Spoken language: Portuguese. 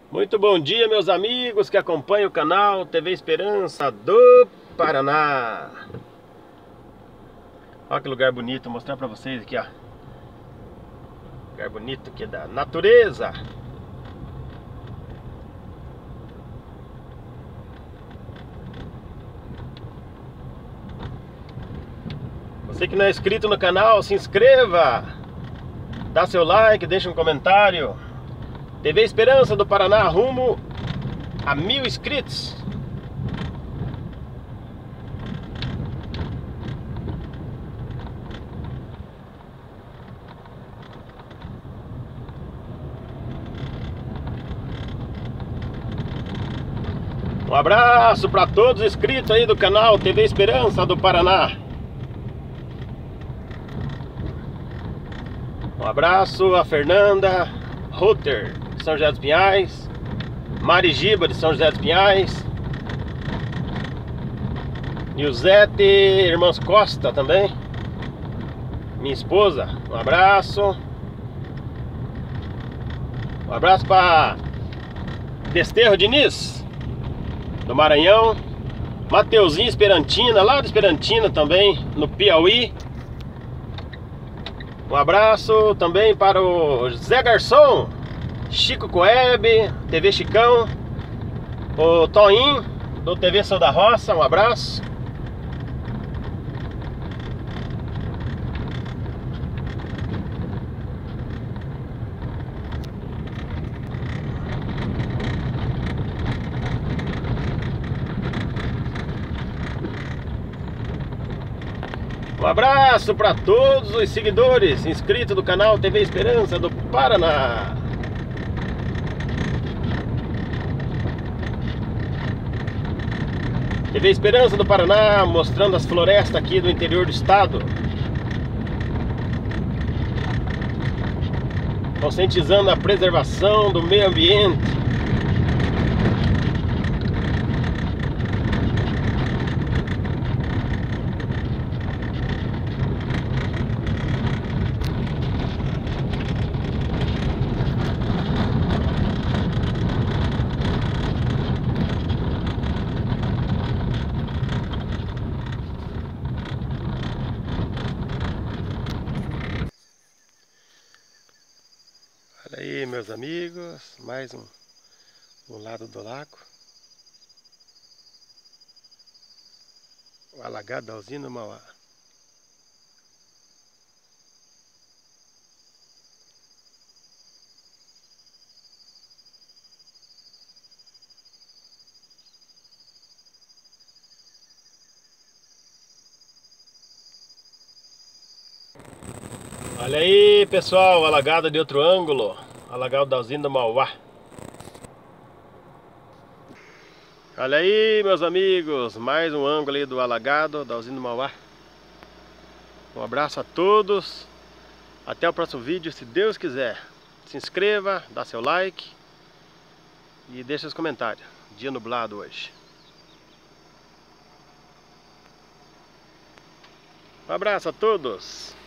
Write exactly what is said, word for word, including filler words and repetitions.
Muito bom dia, meus amigos que acompanham o canal T V Esperança do Paraná, que acompanham o canal T V Esperança do Paraná. Olha que lugar bonito, vou mostrar pra vocês aqui, ó. Lugar bonito aqui da natureza. Você que não é inscrito no canal, se inscreva, dá seu like, deixa um comentário. T V Esperança do Paraná rumo a mil inscritos. Um abraço para todos os inscritos aí do canal T V Esperança do Paraná. Um abraço a Fernanda Rutter, de São José dos Pinhais, Marigiba, de São José dos Pinhais, Nilzete, Irmãos Costa também, minha esposa. Um abraço. Um abraço para Desterro Diniz, do Maranhão, Mateuzinho Esperantina, lá do Esperantina também, no Piauí. Um abraço também para o Zé Garçom, Chico Coeb, T V Chicão, o Toinho, do T V Sou da Roça. Um abraço. Um abraço para todos os seguidores inscritos do canal T V Esperança do Paraná. T V Esperança do Paraná, mostrando as florestas aqui do interior do estado, conscientizando a preservação do meio ambiente. Olha aí, meus amigos, mais um, um lado do lago, o alagado da usina Mauá. Olha aí, pessoal, alagado de outro ângulo, alagado da usina do Mauá. Olha aí, meus amigos, mais um ângulo aí do alagado da usina do Mauá. Um abraço a todos, até o próximo vídeo, se Deus quiser. Se inscreva, dá seu like e deixa os comentários. Dia nublado hoje. Um abraço a todos.